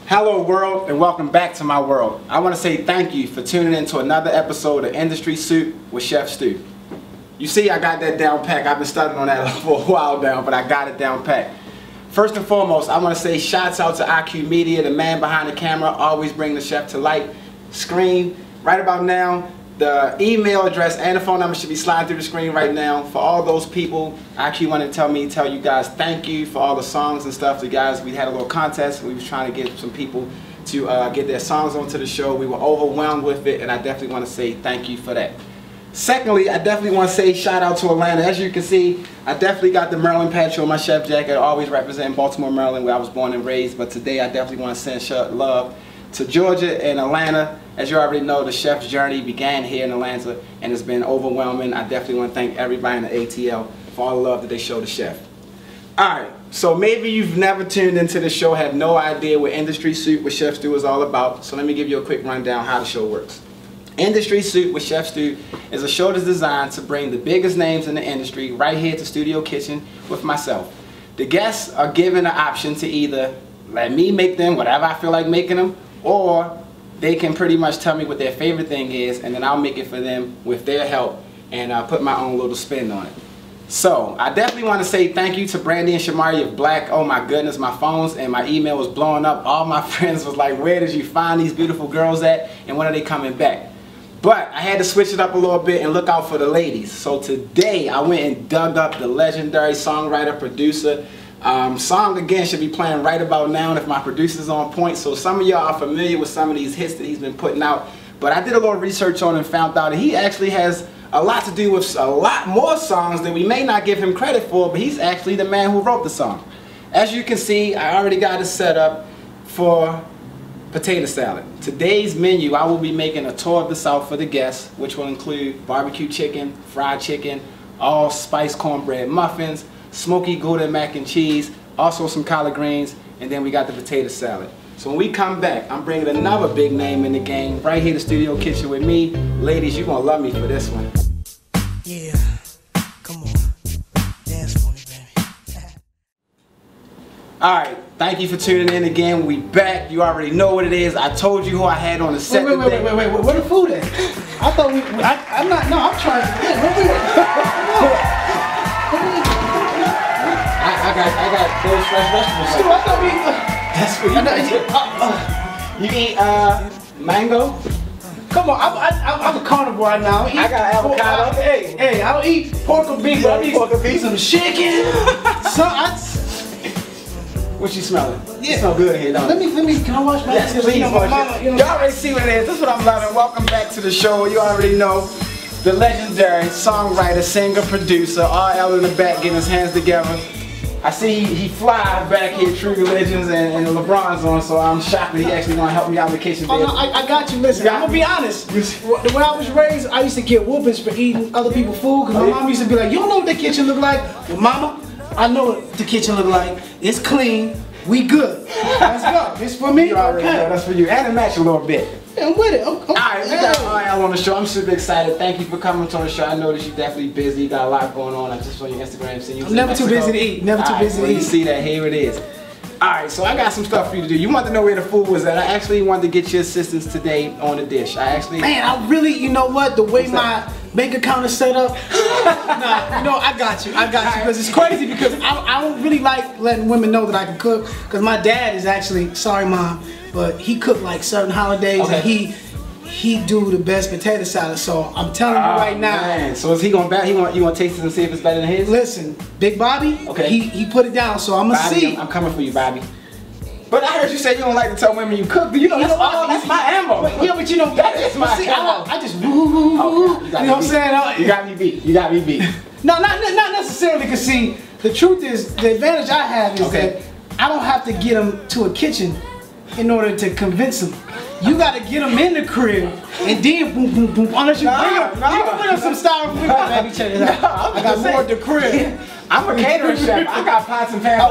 Hello world, and welcome back to my world. I want to say thank you for tuning in to another episode of Industry Soup with Chef Stu. You see, I got that down pat. I've been studying on that for a while now, but I got it down pat. First and foremost, I want to say shouts out to IQue Media, the man behind the camera, always bring the chef to light. Screen, right about now, the email address and the phone number should be sliding through the screen right now. For all those people, IQue wanted to tell you guys thank you for all the songs and stuff. You guys, we had a little contest. We was trying to get some people to get their songs onto the show. We were overwhelmed with it, and I definitely want to say thank you for that. Secondly, I definitely want to say shout out to Atlanta. As you can see, I definitely got the Maryland patch on my chef jacket. I always represent Baltimore, Maryland, where I was born and raised. But today, I definitely want to send love to Georgia and Atlanta. As you already know, the chef's journey began here in Atlanta and it's been overwhelming. I definitely want to thank everybody in the ATL for all the love that they show the chef. Alright, so maybe you've never tuned into the show, have no idea what Industry Soup with Chef Stu is all about. So let me give you a quick rundown how the show works. Industry Soup with Chef Stu is a show that's designed to bring the biggest names in the industry right here to Studio Kitchen with myself. The guests are given an option to either let me make them whatever I feel like making them, or they can pretty much tell me what their favorite thing is, and then I'll make it for them with their help and put my own little spin on it. So I definitely want to say thank you to Brandy and Shamari of Black. Oh my goodness, my phones and my email was blowing up. All my friends was like, where did you find these beautiful girls at, and when are they coming back? But I had to switch it up a little bit and look out for the ladies. So today I went and dug up the legendary songwriter, producer. Song again should be playing right about now, and if my producer's on point. So some of y'all are familiar with some of these hits that he's been putting out. But I did a little research on him and found out that he actually has a lot to do with a lot more songs that we may not give him credit for, but he's actually the man who wrote the song. As you can see, I already got it set up for potato salad. Today's menu, I will be making a tour of the South for the guests, which will include barbecue chicken, fried chicken, all spice cornbread muffins, smoky Gouda mac and cheese, also some collard greens, and then we got the potato salad. So when we come back, I'm bringing another big name in the game right here to Studio Kitchen with me. Ladies, you're gonna love me for this one. Yeah, come on, dance for me, baby. Alright, thank you for tuning in again. We back. You already know what it is. I told you who I had on the set wait, today. wait, where the food at? I thought I'm not, no, I'm trying to, I got those fresh vegetables. Stu, I thought That's for you. You eat mango? Come on, I'm a carnivore now. I got avocado. Hey, I don't eat pork or beef, but I eat some chicken. What you smelling? Yeah. You smell good here, don't Let me, can I wash my hands? Yes, please wash it. You already see what it is. This is what I'm loving. Welcome back to the show. You already know the legendary songwriter, singer, producer, RL in the back getting his hands together. I see he fly back here, True Religions and LeBron's on, so I'm shocked that he actually gonna help me out in the kitchen. Oh, no, I got you. Listen, I'm gonna be honest. The way I was raised, I used to get whoopings for eating other people's food, because my mom used to be like, you don't know what the kitchen look like? Well, mama, I know what the kitchen look like. It's clean. We good. Let's go. It's for me. You already know. That's for you. And it match a little bit. I'm with it. Alright, we got RL on the show. I'm super excited. Thank you for coming to the show. I know that you're definitely busy. You got a lot going on. I just saw your Instagram. Seeing you. I'm never too busy to eat. Never too busy to eat. You see that? Here it is. Alright, so I got some stuff for you to do. You want to know where the food was at. I actually wanted to get your assistance today on the dish. Man, I really, you know what? The way my bank account is set up. Nah, you know, I got you. Because it's crazy, because I don't really like letting women know that I can cook. Because my dad is actually, sorry mom, but he cooked like certain holidays, and he do the best potato salad. So I'm telling you right now. Man. So is he going back? You want to taste it and see if it's better than his? Listen, Big Bobby, he put it down, so I'm gonna see. I'm coming for you, Bobby. But I heard you say you don't like to tell women you cook. You know, that's my ammo. Yeah, but you know, that is my ammo. I just woo. You know what I'm saying? You got me beat. No, not necessarily, because see, the truth is, the advantage I have is that I don't have to get them to a kitchen in order to convince them. You gotta get them in the crib, and then boom, boom, boom. Unless you bring them, you can put up some styrofoam. Baby, check it out. I got more at the crib. I'm a catering chef. I got pots and pans.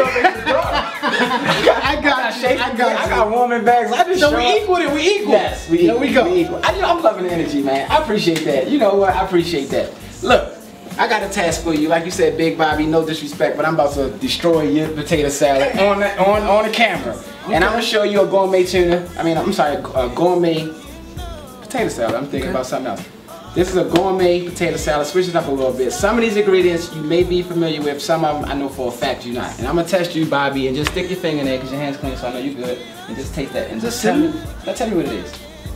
I got warming bags. So we equal it. We equal. Yes, we equal. We go. I'm loving the energy, man. I appreciate that. You know what? I appreciate that. Look, I got a task for you. Like you said, Big Bobby, no disrespect, but I'm about to destroy your potato salad on the camera. Okay. And I'm gonna show you a gourmet tuna. Gourmet potato salad. I'm thinking about something else. This is a gourmet potato salad. Switch it up a little bit. Some of these ingredients you may be familiar with. Some of them I know for a fact you're not. And I'm gonna test you, Bobby, and just stick your finger in there because your hand's clean, so I know you're good. And just taste that. And just tell me what it is.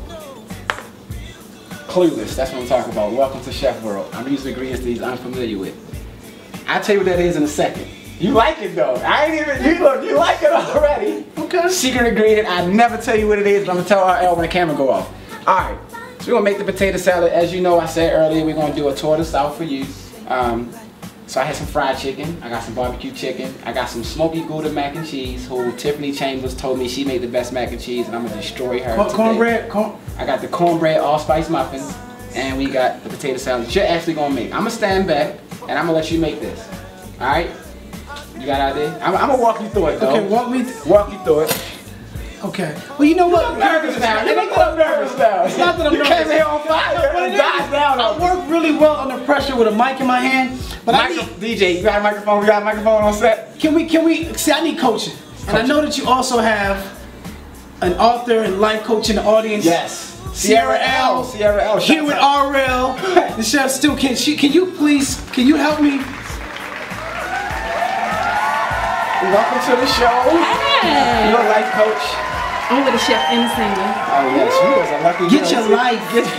Clueless. That's what I'm talking about. Welcome to Chef World. I'm using ingredients these I'm familiar with. I'll tell you what that is in a second. You like it though. I ain't even, you like it already. Okay. Secret ingredient, I never tell you what it is, but I'm gonna tell RL when the camera go off. Alright, so we're gonna make the potato salad. As you know, I said earlier, we're gonna do a tour de South for you. So I had some fried chicken, I got some barbecue chicken, I got some smoky Gouda mac and cheese, who Tiffany Chambers told me she made the best mac and cheese, and I'm gonna destroy her today. Cornbread? I got the cornbread allspice muffins, and we got the potato salad that you're actually gonna make. I'm gonna stand back, and I'm gonna let you make this. Alright? You got an idea? I'm gonna walk you through it though. Okay, walk you through it. Okay. Well, you know what? I'm nervous now. You make me look nervous now. It's not that I'm nervous. You came here on fire. I work really well under pressure with a mic in my hand. But DJ, you got a microphone? We got a microphone on set? Can we, see, I need coaching. And I know that you also have an author and life coach in the audience. Yes. Sierra L. Here with RL. The chef still can you help me? Welcome to the show. Hey. You're a life coach. I'm with a chef and a singer. Oh yes, you are lucky. Get your life.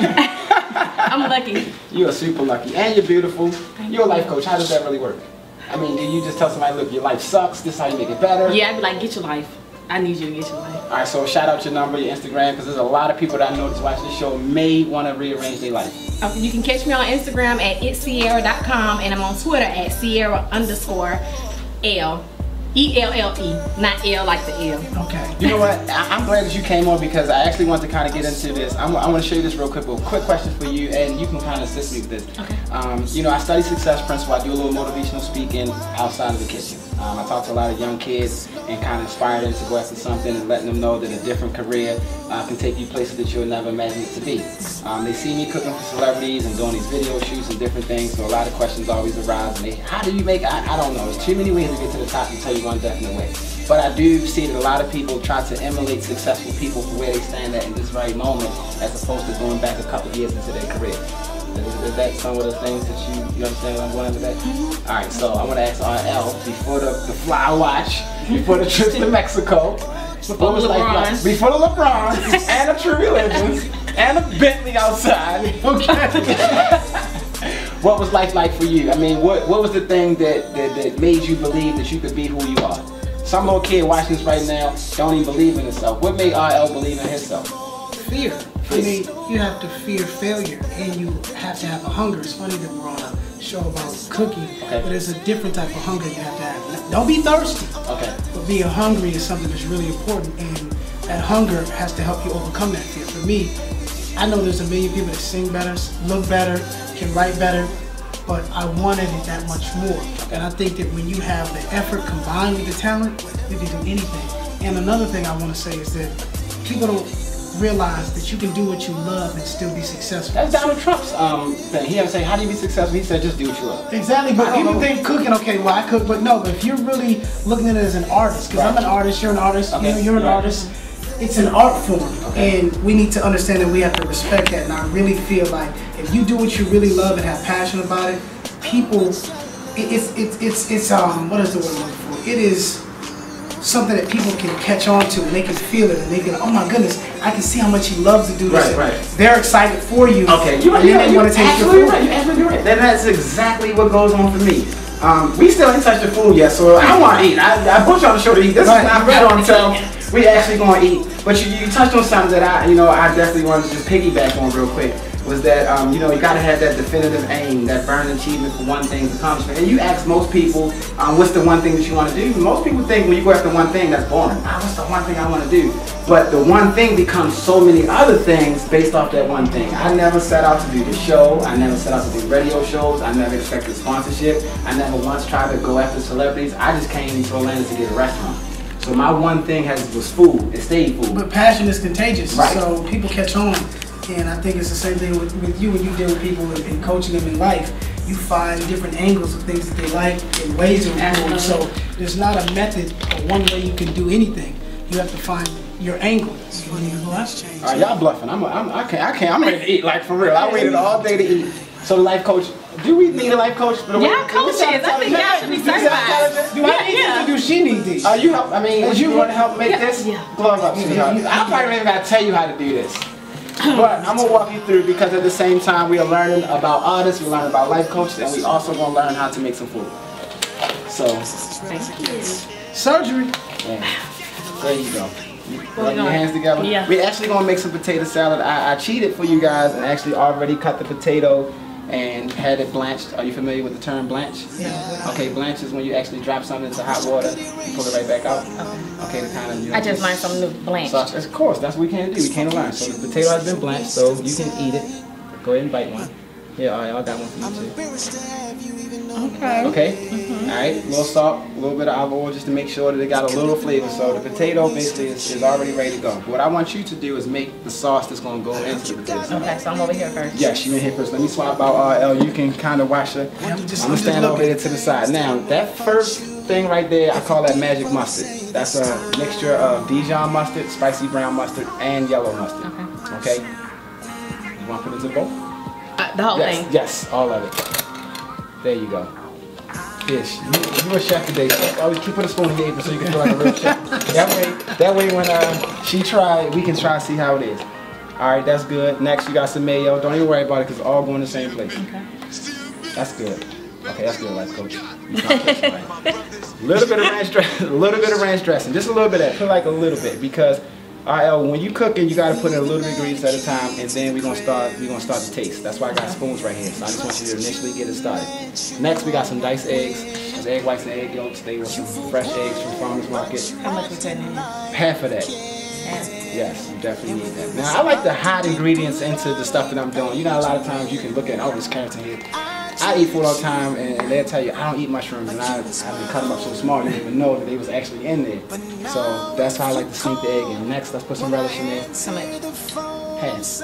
I'm lucky. You are super lucky, and you're beautiful. You're a life coach. How does that really work? I mean, do you just tell somebody, look, your life sucks, this is how you make it better? Yeah, I'd be like, get your life. I need you to get your life. Alright, so shout out your number, your Instagram, because there's a lot of people that I know that's watching the show may want to rearrange their life. You can catch me on Instagram at itsierra.com, and I'm on Twitter at Sierra_L. E-L-L-E, not L like the L. Okay. You know what? I'm glad that you came on because I actually want to kind of get into this. I want to show you this real quick, but a quick question for you, and you can kind of assist me with this. Okay. You know, I study success principle. I do a little motivational speaking outside of the kitchen. I talk to a lot of young kids and kind of inspire them to go after something and letting them know that a different career can take you places that you'll never imagine it to be. They see me cooking for celebrities and doing these video shoots and different things, so a lot of questions always arise. And how do you make it? I don't know. There's too many ways to get to the top until you one definite way. But I do see that a lot of people try to emulate successful people for where they stand at in this very moment, as opposed to going back a couple of years into their career. Is that some of the things that you understand what I'm going into that? Mm-hmm. Alright, so I want to ask RL, before the fly watch, before the trip to Mexico, before the LeBron, before the LeBron, and the True Religions, and the Bentley outside, okay. What was life like for you? I mean, what was the thing that made you believe that you could be who you are? Some little kid watching this right now don't even believe in himself. What made RL believe in himself? Fear. I mean, you have to fear failure, and you have to have a hunger. It's funny that we're on a show about cooking, but it's a different type of hunger you have to have. Don't be thirsty, but being hungry is something that's really important, and that hunger has to help you overcome that fear. For me, I know there's a million people that sing better, look better, can write better, but I wanted it that much more. And I think that when you have the effort combined with the talent, you can do anything. And another thing I want to say is that people don't realize that you can do what you love and still be successful. That's Donald Trump's thing. He didn't say, how do you be successful? He said, just do what you love. Exactly, but people think cooking, okay, well I cook, but no, but if you're really looking at it as an artist, because I'm an artist, you're an artist, you're an artist, it's an art form, and we need to understand that we have to respect that, and I really feel like if you do what you really love and have passion about it, people, what is the word I'm looking for? It is something that people can catch on to, and they can feel it, and they can, oh my goodness, I can see how much he loves to do this. They're excited for you. Okay, you want to take your food. You're absolutely right. That's exactly what goes on for me. We still ain't touched the food yet, so I want to eat. I put you on the show to eat. This is not ready until we actually going to eat. But you touched on something that I definitely wanted to just piggyback on real quick. Was that you got to have that definitive aim, that burning achievement for one thing's accomplishment. And you ask most people, what's the one thing that you want to do? Most people think when you go after one thing, that's boring. What's the one thing I want to do? But the one thing becomes so many other things based off that one thing. I never set out to do the show. I never set out to do radio shows. I never expected sponsorship. I never once tried to go after celebrities. I just came to Orlando to get a restaurant. So my one thing was food. It stayed food. But passion is contagious, so people catch on. And I think it's the same thing with you when you deal with people and coaching them in life. You find different angles of things that they like and ways of doing. So there's not a method or one way you can do anything. you have to find your angle. Alright, y'all bluffing. I can't. I'm ready to eat, like for real. I waited all day to eat. So the life coach, do we need a life coach? Yeah, coaches. I think y'all should be certified. Do I need these or do she need these? You help? I mean, would you want to help make this? Yeah. Glove up, sweetheart. I probably even gotta tell you how to do this. But I'm gonna walk you through because at the same time we are learning about artists, we're learning about life coaches, and we also gonna learn how to make some food. So, surgery. Yeah. There you go. Rub your hands together. Yeah. We're actually gonna make some potato salad. I cheated for you guys and actually already cut the potato and had it blanched. Are you familiar with the term blanch? Yeah. Okay, blanch is when you actually drop something into hot water, you pull it right back out. Okay, the kind of, you know, I just learned something new, blanch. So, of course, that's what we can't do. We can't learn. So the potato has been blanched, so you can eat it. Go ahead and bite one. Yeah, all right, I got one for you too. Okay. Okay? Alright, a little salt, a little bit of olive oil just to make sure that it got a little flavor. So the potato basically is already ready to go. What I want you to do is make the sauce that's going to go into the potato. Okay, so I'm over here first. Yes, you in here first. Let me swap out RL. You can kind of watch it. I'm going to stand over here to the side. Now, that first thing right there, I call that magic mustard. That's a mixture of Dijon mustard, spicy brown mustard, and yellow mustard. Okay? You want to put it into both? The whole thing? Yes, all of it. There you go. Fish. You a chef today, so always keep put a spoon in your apron so you can feel like a real chef. That way when she try, we can try to see how it is. Alright, that's good. Next, you got some mayo. Don't even worry about it because it's all going the same place. Okay. That's good. Okay, that's good, life coach. You can't catch somebody. Little bit of ranch dressing, a little bit of ranch dressing. Just a little bit of that. Put like a little bit because when you cooking, you gotta put in a little bit of grease at a time, and then we're gonna start the taste. That's why I got spoons right here. So I just want you to initially get it started. Next, we got some diced eggs. Those egg whites and egg yolks. They were some fresh eggs from farmers market. How much we putting in? Half of that. Yes, you definitely need that. Now I like to hide ingredients into the stuff that I'm doing. You know, a lot of times you can look at, oh, this carrot's in here. I eat food all the time, and they'll tell you I don't eat mushrooms, and I've been cut them up so small you didn't even know that they was actually in there. So that's how I like to sneak the egg in. Next, let's put some relish in there. How much? Half.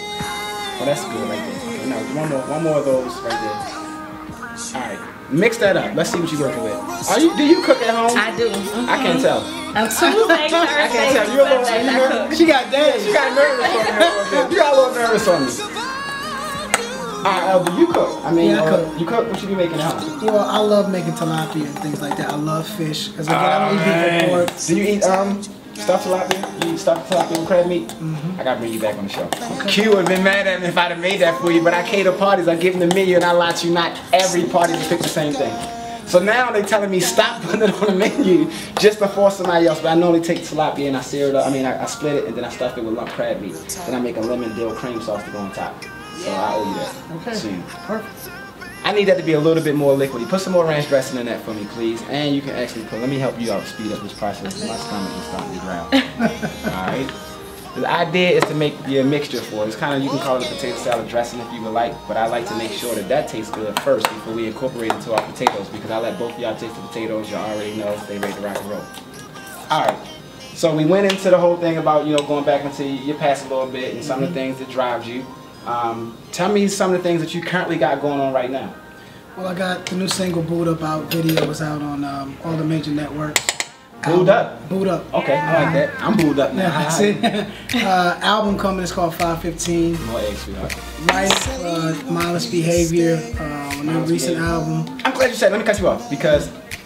Oh, that's good right there. Okay, no, one more of those right there. All right, mix that up. Let's see what you're working with. Do you cook at home? I do. I can't tell. I'm Tuesday, Thursday, I can't tell. You're a little Sundays, She got days. She got nervous on me a little bit. You got a little nervous on me. Alright, do you cook? I mean, yeah, I cook. You cook? What you be making at home? Well, I love making tilapia and things like that. I love fish. Because again, I don't eat beef or pork. Do you eat stuffed tilapia? You eat stuffed tilapia with crab meat? I gotta bring you back on the show. Q would have been mad at me if I'd have made that for you, but I cater parties. I give them the menu and I lie to you, not every party to pick the same thing. So now they're telling me stop putting it on the menu just to force somebody else. But I normally take tilapia and I sear it up. I mean, I split it and then I stuff it with lump crab meat. Then I make a lemon dill cream sauce to go on top. So I owe you that. Okay. Soon. Perfect. I need that to be a little bit more liquidy. Put some more ranch dressing in that for me, please. And you can actually let me help you out, speed up this process. My stomach is starting to growl. Alright. The idea is to make your mixture for it. It's kind of, you can call it a potato salad dressing if you would like, but I like to make sure that that tastes good first before we incorporate it into our potatoes, because I let both of y'all taste the potatoes. You already know they ready to rock and roll. Alright. So we went into the whole thing about, you know, going back into your past a little bit and some of the things that drive you. Tell me some of the things that you currently got going on right now. Well, I got the new single Boot Up out. Video was out on all the major networks. Booed up? Boot Up. Okay, I like that. I'm booed up now. Yeah, that's it. Album coming, it's called 515. More eggs, sweetheart. Right, Mindless Behavior, a recent album. I'm glad you said, let me cut you off, because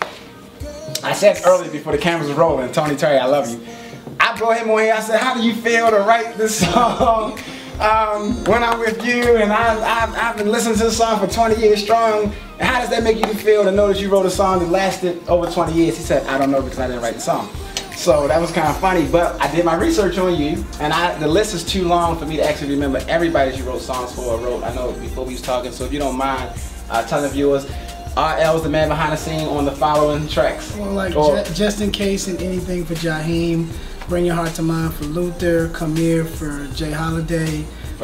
I said earlier before the cameras were rolling, Tony Terry, I love you. I brought him on here, I said, how do you feel to write this song? When I'm with you, and I've been listening to the song for 20 years strong, and how does that make you feel to know that you wrote a song that lasted over 20 years? He said, I don't know because I didn't write the song. So that was kind of funny, but I did my research on you, and the list is too long for me to actually remember everybody that you wrote songs for or wrote. I know before we was talking, so if you don't mind telling the viewers, RL is the man behind the scene on the following tracks. Well, like Just In Case and Anything for Jaheim, Bring Your Heart to Mind for Luther, Come Here for Jay Holiday,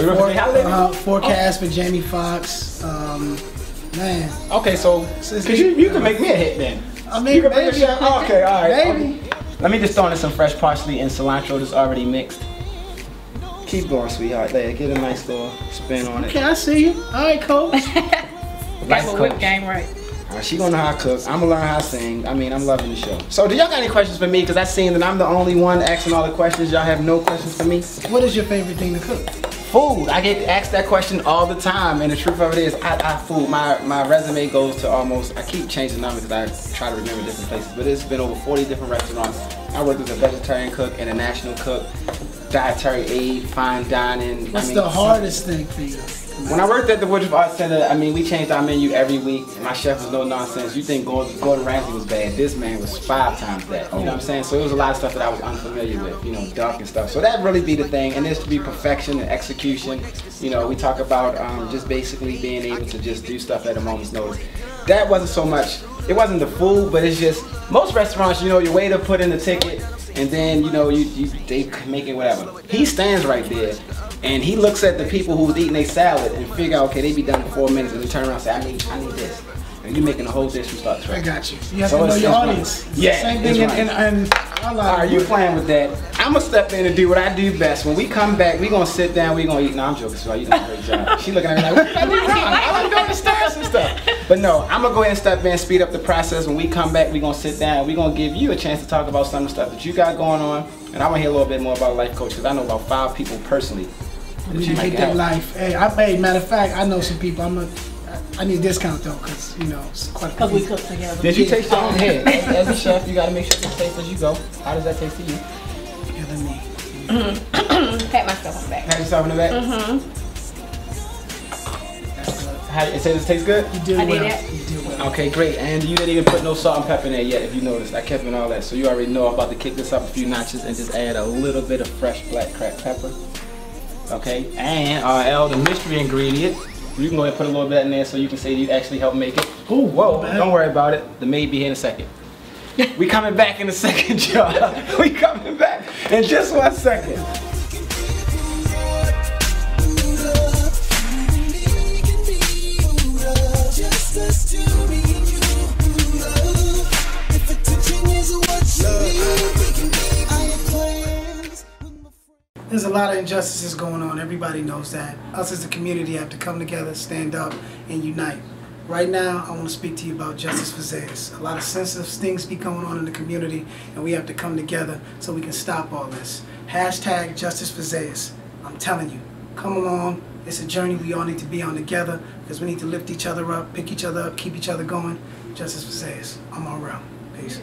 Forecast for Jamie Foxx, man. Okay, so, cause you can make me a hit then. I mean, you can maybe. bring a okay, alright. Maybe. Okay. Let me just throw in some fresh parsley and cilantro that's already mixed. Keep going, sweetheart. There, get a nice little spin on it. Okay, I see you. Alright, coach. Got my whip game right. She gonna know how to cook. I'm gonna learn how to sing. I mean, I'm loving the show. So do y'all got any questions for me? Because I seen that I'm the only one asking all the questions. Y'all have no questions for me? What is your favorite thing to cook? Food. I get asked that question all the time, and the truth of it is, food. My resume goes to almost, I keep changing numbers because I try to remember different places, but it's been over 40 different restaurants. I worked as a vegetarian cook, international cook, dietary aid, fine dining. What's the hardest thing for you? When I worked at the Woodruff Arts Center, I mean, we changed our menu every week. My chef was no nonsense. You think Gordon Ramsay was bad? This man was 5 times that. You know what I'm saying? So it was a lot of stuff that I was unfamiliar with, you know, duck and stuff. So that really be the thing, and this to be perfection and execution. You know, we talk about just basically being able to just do stuff at a moment's notice. That wasn't so much. It wasn't the food, but it's just most restaurants. You know, your waiter put in the ticket, and then you know they make it whatever. He stands right there. And he looks at the people who's eating their salad and figure out, okay, they be done in 4 minutes, and they turn around and say, I need this. And you're making a whole dish from start to finish. I got you. You have to know your audience. Yeah. Same thing and alright, you playing with that. I'm gonna step in and do what I do best. When we come back, we gonna sit down, we gonna eat. No, I'm joking, so you done a great job. She looking at me like, what you doing? I was doing the stairs and stuff. But no, I'm gonna go ahead and step in, speed up the process. When we come back, we gonna sit down, we gonna give you a chance to talk about some of the stuff that you got going on. And I wanna hear a little bit more about a life coach, because I know about 5 people personally. We need to get that life. Hey, matter of fact, I know some people. I need a discount though, cause you know, it's quite. Cause we cook together. Did you taste your own head? As a chef, you gotta make sure it tastes as you go. How does that taste to you? Yeah, let me. Pat myself on the back. Pat yourself in the back. How it says it tastes good? You did well. I did it. You did well. Okay, great. And you didn't even put no salt and pepper in there yet, if you noticed. I kept in all that, so you already know I'm about to kick this up a few notches and just add a little bit of fresh black cracked pepper. Okay, and RL, the mystery ingredient. You can go ahead and put a little bit in there so you can say you actually helped make it. Ooh, whoa, don't worry about it. The maid be here in a second. We coming back in a second, y'all. We coming back in just 1 second. There's a lot of injustices going on. Everybody knows that. Us as a community have to come together, stand up, and unite. Right now, I want to speak to you about justice for Zayas. A lot of sensitive things be going on in the community, and we have to come together so we can stop all this. Hashtag justice for Zayas. I'm telling you, come along. It's a journey we all need to be on together, because we need to lift each other up, pick each other up, keep each other going. Justice for Zayas. I'm all around. Peace.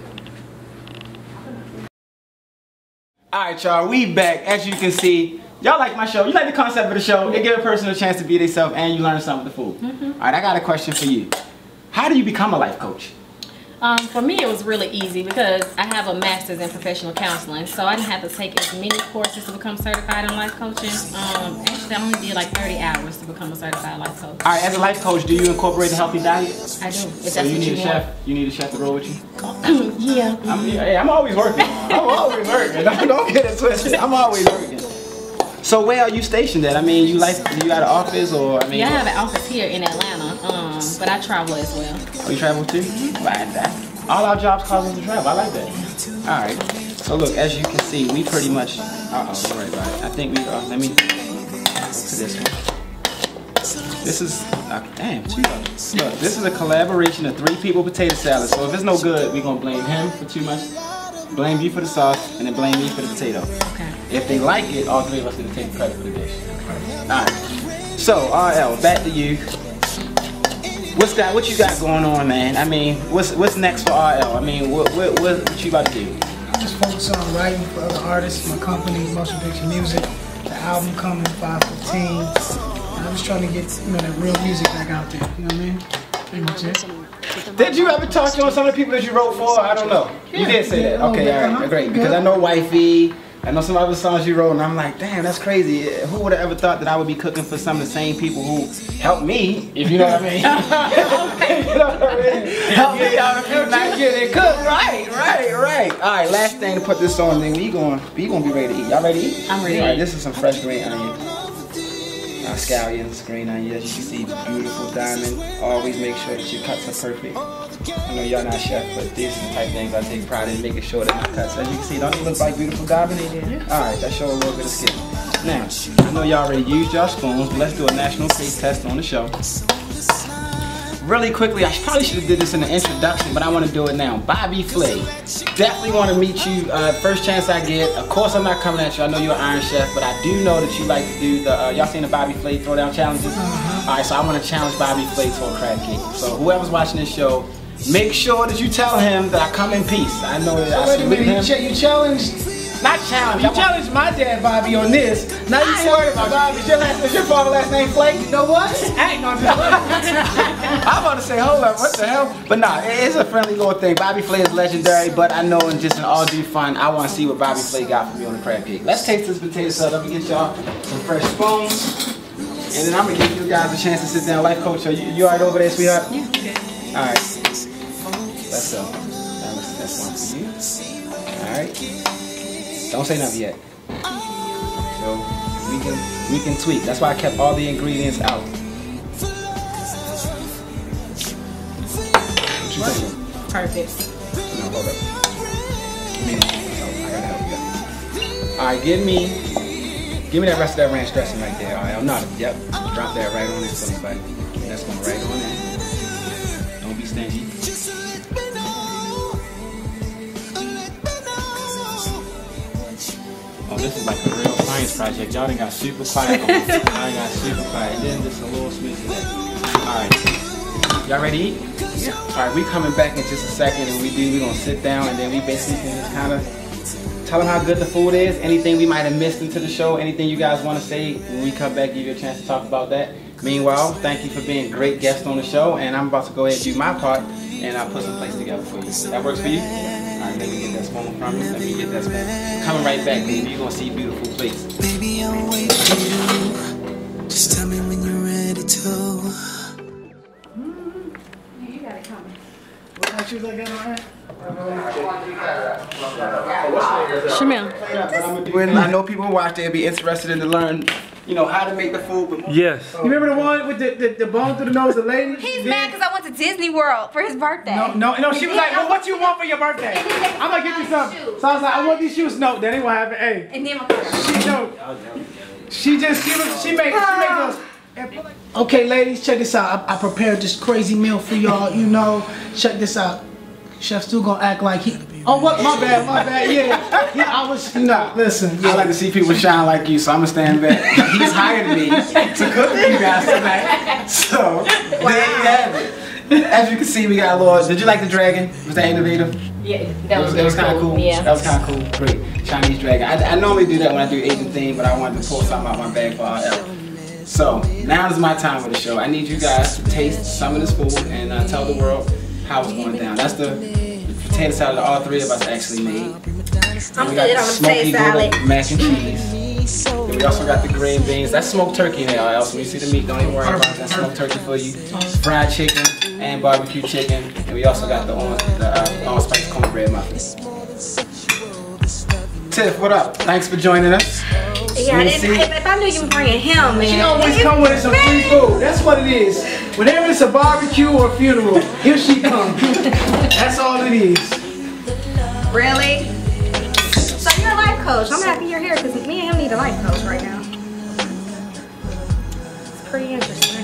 Alright y'all, we back. As you can see, y'all like my show. You like the concept of the show. It gives a person a chance to be themselves and you learn something with the food. Alright, I got a question for you. How do you become a life coach? For me, it was really easy because I have a master's in professional counseling, so I didn't have to take as many courses to become certified in life coaching. Actually, I only did like 30 hours to become a certified life coach. Alright, as a life coach, do you incorporate a healthy diet? I do. So you need a chef? You need a chef to roll with you? Yeah. I'm always working. I'm always working. Don't get it twisted. I'm always working. So where are you stationed at? I mean, you got an office or I mean? Yeah, I have an office here in Atlanta, but I travel as well. Oh, you travel too? All our jobs cause us to travel. I like that. All right. So look, as you can see, we pretty much. Don't worry about it. I think we. Let me to this one. This is damn. Look, this is a collaboration of 3 people potato salad. So if it's no good, we're gonna blame him for too much. Blame you for the sauce, and then blame me for the potato. Okay. If they like it, all 3 of us are gonna take credit for the dish. Alright. So, RL, back to you. What you got going on, man? I mean, what's next for RL? I mean, what you about to do? I just focus on writing for other artists, my company, Motion Picture Music, the album coming 5/15. And I'm just trying to get that real music back out there. You know what I mean? Pretty much it. Did you ever talk to some of the people that you wrote for? I don't know. You did say that. Okay, all right, great. Because I know Wifey. I know some other songs you wrote, and I'm like, damn, that's crazy. Who would have ever thought that I would be cooking for some of the same people who helped me, if you know what I mean? You know what I mean? Help me out if you're not getting cooked. Right. All right, last thing to put this on, then we gonna be ready to eat. Y'all ready to eat? I'm ready to All right, eat. this is some fresh green onion. Scallions, green onion, as you can see, beautiful diamond. Always make sure that your cuts are perfect. I know y'all not chef, but these are the type of things I take pride in making sure that my cuts, as you can see, don't they look like beautiful diamond? Alright, that show a little bit of skin. Now, I know y'all already used y'all spoons, but let's do a national taste test on the show. really quickly, I probably should have did this in the introduction, but I want to do it now. Bobby Flay. Definitely want to meet you first chance I get. Of course, I'm not coming at you. I know you're an Iron Chef, but I do know that you like to do the, y'all seen the Bobby Flay throwdown challenges? All right, so I want to challenge Bobby Flay to a crab cake. So whoever's watching this show, make sure that you tell him that I come in peace. I know that I salute him. You challenged. Not challenge. You challenged my dad, Bobby, on this. Now you worried about Bobby. Is your father last name Flay? You know what? I ain't gonna do it. I'm about to say, hold up, what the hell? But nah, it's a friendly little thing. Bobby Flay is legendary, but I know in just an all due fun, I want to see what Bobby Flay got for me on the crab cake. Let's taste this potato salad. Let me get y'all some fresh spoons. And then I'm gonna give you guys a chance to sit down. Life coach, are you alright over there, sweetheart? Yeah, okay. Alright. Let's go. That's one for you. Alright. Don't say nothing yet. So we can tweak. That's why I kept all the ingredients out. What you thinking? Perfect. No, hold up. I gotta help you. Alright, give me that rest of that ranch dressing right there. Alright, I'm not. Yep. Drop that right on in for me, buddy. That's going right on in. Don't be stingy. Oh, this is like a real science project. Y'all done got super quiet on me. Y'all got super quiet. And then just a little sweet to that. Alright. Y'all ready to eat? Yeah. Alright, we coming back in just a second, and we're gonna sit down, and then we basically can just kind of tell them how good the food is, anything we might have missed into the show, anything you guys want to say. When we come back, give you a chance to talk about that. Meanwhile, thank you for being a great guest on the show, and I'm about to go ahead and do my part, and I'll put some plates together for you. That works for you? Alright, let me get that spoon from you. Let me get that spoon. Coming right back, baby. You're gonna see beautiful plates. Baby, I'm waiting for you. Just tell me when you're ready to. You got it coming. What kind of shoes I got on? Shamil. When I know people watch, they'll be interested in to learn, you know, how to make the food. But yes. You remember the one with the bone through the nose, the lady? He's mad because I went to Disney World for his birthday. No, she was like, well, what you want for your birthday? I'm gonna get you something. So I was like, I want these shoes. No, that ain't what happened. Hey. And then She made those. Okay, ladies, check this out. I prepared this crazy meal for y'all, you know. Check this out. Chef Stu gonna act like he. Oh, what? My bad. Yeah. I was. No, listen. I like to see people shine like you, so I'm gonna stand back. He's hired me to cook for you guys tonight. So, there you have it. As you can see, we got a little. Did you like the dragon? Was that innovative? Yeah, that was kind of cool. Yeah. That was kind of cool. Great. Chinese dragon. I normally do that when I do Asian theme, but I wanted to pull something out my bag for our help. So, now is my time with the show. I need you guys to taste some of this food and tell the world how it's going down. That's the potato salad that all three of us actually made. I'm good on the potato salad. Mac and cheese. And we also got the green beans. That's smoked turkey now, else. When you see the meat, don't even worry about it. That's smoked turkey for you. Fried chicken and barbecue chicken. And we also got the allspice cornbread muffins. Tiff, what up? Thanks for joining us. Yeah, if I knew you were bringing him, man. She always come with some free food. That's what it is. Whenever it's a barbecue or a funeral, here she comes. That's all it is. Really? So you're a life coach. I'm happy you're here because me and him need a life coach right now. It's pretty interesting.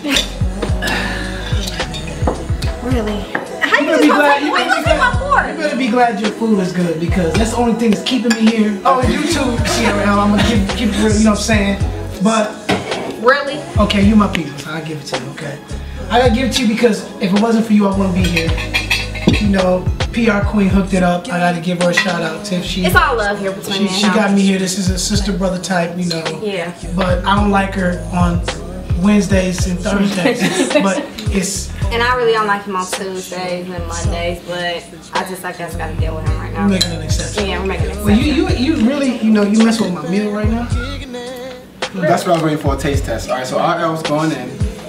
Really? How you just gonna take my board? You better be glad your food is good because that's the only thing that's keeping me here. Oh, and you too, CRL. I'm gonna keep it real, you know what I'm saying? But really? Okay, you my people, so I'll give it to you, okay? I gotta give it to you because if it wasn't for you, I wouldn't be here. You know, PR Queen hooked it up. I gotta give her a shout out. Tiff, it's all love here between me and she got me here. This is a sister brother type, you know. Yeah. But I don't like her on Wednesdays and Thursdays. But it's. And I really don't like him on Tuesdays and Mondays, but I guess gotta deal with him right now. We're making an exception. Yeah, we're making an exception. Well, you really, you know, you mess with my meal right now. That's what I was waiting for, a taste test. All right, so RL's going in.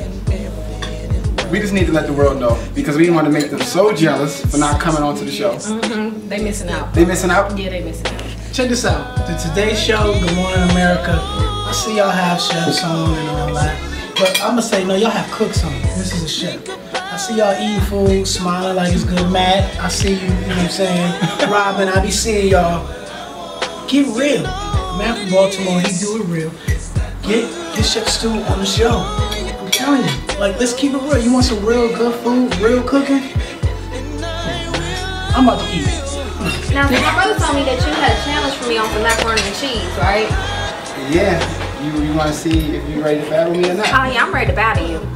We just need to let the world know because we want to make them so jealous for not coming onto the show. They missing out. They missing out? Yeah, they missing out. Check this out. The Today Show, Good Morning America. I see y'all have chefs on and all that. But I'm going to say, no, y'all have cooks on. This is a chef. I see y'all eating food, smiling like it's good. Matt, I see you, you know what I'm saying? Robin, I be seeing y'all. Get real. Man from Baltimore, he do it real. Get Chef Stu on the show. I'm telling you. Like, let's keep it real. You want some real good food, real cooking? I'm about to eat. Now, my brother told me that you had a challenge for me on some macaroni and cheese, right? Yeah. You want to see if you ready to battle me or not? Oh yeah, I'm ready to battle you.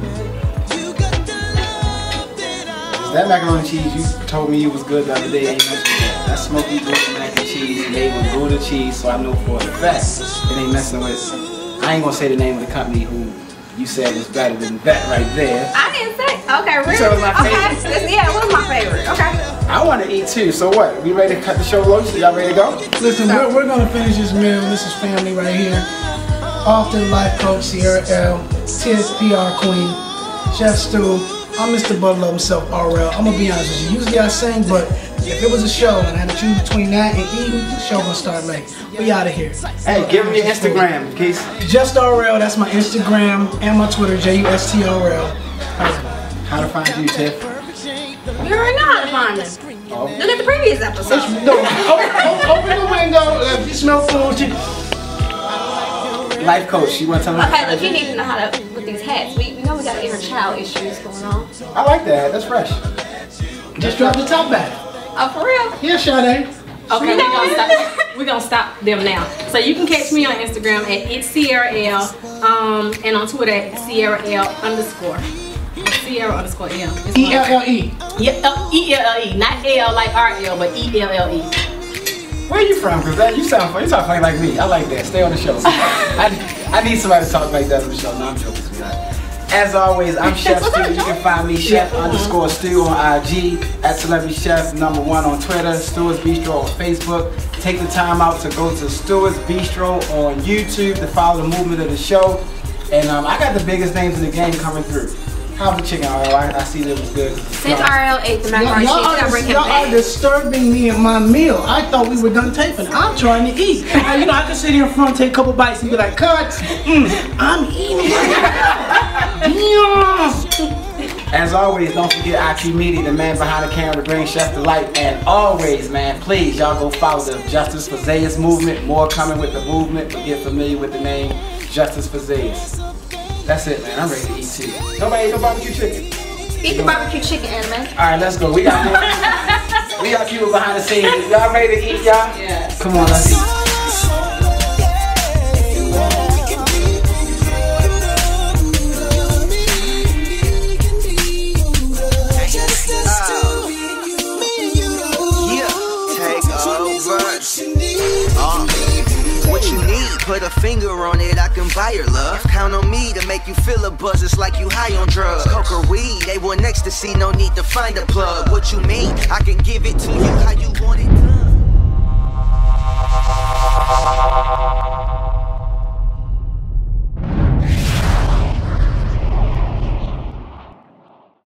That macaroni and cheese you told me it was good the other day. Ain't messing with that. That smoky Gouda mac and cheese made with Gouda cheese, so I know for a fact it ain't messing with. I ain't gonna say the name of the company who you said was better than that right there. I didn't say. Okay, really? So it was my favorite. Okay. Yeah, it was my favorite. Okay. I want to eat too. So what? We ready to cut the show loose? Y'all ready to go? Listen, we're gonna finish this meal. This is family right here. Often life coach Sierra L, TSPR Queen, Chef Stu. I'm Mr. Butler himself, RL. I'm gonna be honest with you. Usually I sing, but if it was a show and I had to choose between that and eating, the show gonna start late. We out of here. Hey, give them your Instagram, in case. Just RL. That's my Instagram and my Twitter. JUSTRL. How to find you, Tiff? You already know how to find us. Oh. Look at the previous episode. No, open the window. If you smell food, Life coach. You want to tell me? Okay, look, you need to know how to with these hats. We know we got inner child issues going on. I like that. That's fresh. just drop the top back. Oh, for real? Yeah, Sade. Okay, we're gonna stop them now. So you can catch me on Instagram at @SierraL, and on Twitter at @SierraL_. Sierra_L. E-L-L-E. Yeah, E-L-L-E, not L like R-L, but E-L-L-E. Where are you from? Cause you sound funny. You talk funny like me. I like that. Stay on the show. I need somebody to talk like that on the show. No, I'm joking, sweetheart. As always, I'm Chef Stu. You can find me Chef_Stu on IG, @CelebrityChef1 on Twitter, Stewart's Bistro on Facebook. Take the time out to go to Stewart's Bistro on YouTube to follow the movement of the show. And I got the biggest names in the game coming through. How's the chicken, RL? I see that it was good. Since RL ate the macaroni cheese, I bring him Y'all are back. disturbing me in my meal. I thought we were done taping. I'm trying to eat. Now, you know, I can sit here in front, take a couple bites, and be like, cut. I'm eating. As always, don't forget IQue Media, the man behind the camera to bring Chef to life. And always, man, please, y'all go follow the Justice for Zayas movement. More coming with the movement, but get familiar with the name Justice for Zayas. That's it, man. I'm ready to eat too. Nobody ate no barbecue chicken. Eat the barbecue chicken, anime. All right, let's go. We got people behind the scenes. Y'all ready to eat, y'all? Yeah. Come on, let's eat. Put a finger on it, I can buy your love. Count on me to make you feel a buzz, it's like you high on drugs. Coke or weed, they want ecstasy, no need to find a plug. What you mean? I can give it to you how you want it.